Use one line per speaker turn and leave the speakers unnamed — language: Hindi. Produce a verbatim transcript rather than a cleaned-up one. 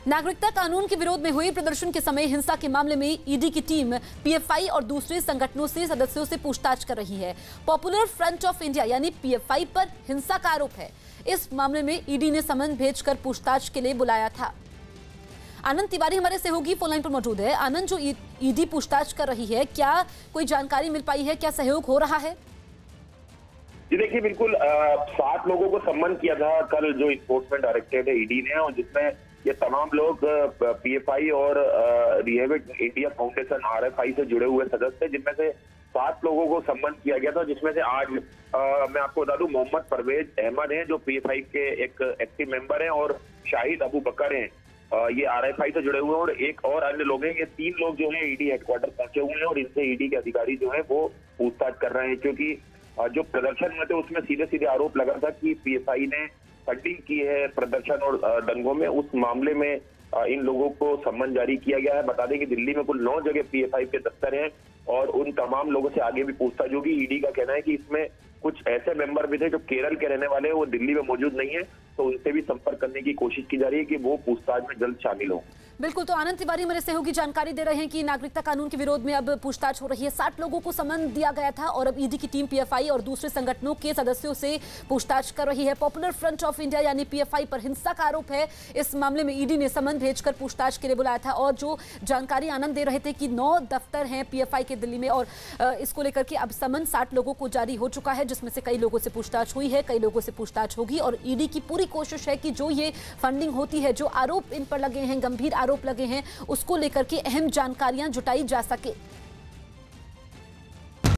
नागरिकता कानून के विरोध में हुए प्रदर्शन के समय हिंसा के मामले में ईडी की टीम पीएफआई और दूसरे संगठनों से सदस्यों से पूछताछ कर रही है। पॉपुलर फ्रंट ऑफ इंडिया यानी पीएफआई पर हिंसा का आरोप है। इस मामले में ईडी ने समन भेजकर पूछताछ के लिए बुलाया था। आनंद तिवारी हमारे सहयोगी फोन लाइन पर मौजूद है। आनंद, जो ईडी पूछताछ कर रही है, क्या कोई जानकारी मिल पाई है? क्या सहयोग हो रहा है?
जी देखिए, बिल्कुल सात लोगों को सम्मन किया था कल जो इन्फोर्समेंट डायरेक्टरेट है ईडी ने, और जिसमें ये तमाम लोग पीएफआई और रिहेबिट इंडिया फाउंडेशन आरएफआई से जुड़े हुए सदस्य, जिनमें से सात लोगों को सम्मन किया गया था, जिसमें से आज आ, मैं आपको बता दूं मोहम्मद परवेज अहमद हैं जो पीएफआई के एक एक्टिव मेंबर हैं, और शाहिद अबू बकर हैं ये आरएफआई से जुड़े हुए हैं, और एक और अन्य लोग हैं। ये तीन लोग जो हैं ईडी हेडक्वार्टर पहुंचे हुए हैं और इनसे ईडी के अधिकारी जो है वो पूछताछ कर रहे हैं, क्योंकि जो प्रदर्शन हुए थे उसमें सीधे सीधे आरोप लगा था कि पीएफआई ने फंडिंग की है प्रदर्शन और दंगों में। उस मामले में इन लोगों को सम्मन जारी किया गया है। बता दें कि दिल्ली में कुल नौ जगह पीएफआई के दफ्तर हैं और उन तमाम लोगों से आगे भी पूछताछ होगी। ईडी का कहना है कि इसमें कुछ ऐसे मेंबर भी थे जो केरल के रहने वाले हैं, वो दिल्ली में मौजूद नहीं है, तो उनसे भी संपर्क करने की कोशिश की जा रही है कि वो पूछताछ में जल्द शामिल हो।
बिल्कुल, तो आनंद तिवारी मेरे सहयोगी जानकारी दे रहे हैं कि नागरिकता कानून के विरोध में अब पूछताछ हो रही है। साठ लोगों को सम्मन दिया गया था और अब ईडी की टीम पीएफआई और दूसरे संगठनों के सदस्यों से पूछताछ कर रही है। पॉपुलर फ्रंट ऑफ इंडिया यानी पीएफआई पर हिंसा का आरोप है। इस मामले में ईडी ने सम्मन भेजकर पूछताछ के लिए बुलाया था। और जो जानकारी आनंद दे रहे थे कि नौ दफ्तर हैं पीएफआई के दिल्ली में, और इसको लेकर के अब सम्मन साठ लोगों को जारी हो चुका है, जिसमें से कई लोगों से पूछताछ हुई है, कई लोगों से पूछताछ होगी। और ईडी की पूरी कोशिश है कि जो ये फंडिंग होती है, जो आरोप इन पर लगे हैं, गंभीर आरोप लगे हैं, उसको लेकर के अहम जानकारियां जुटाई जा सके।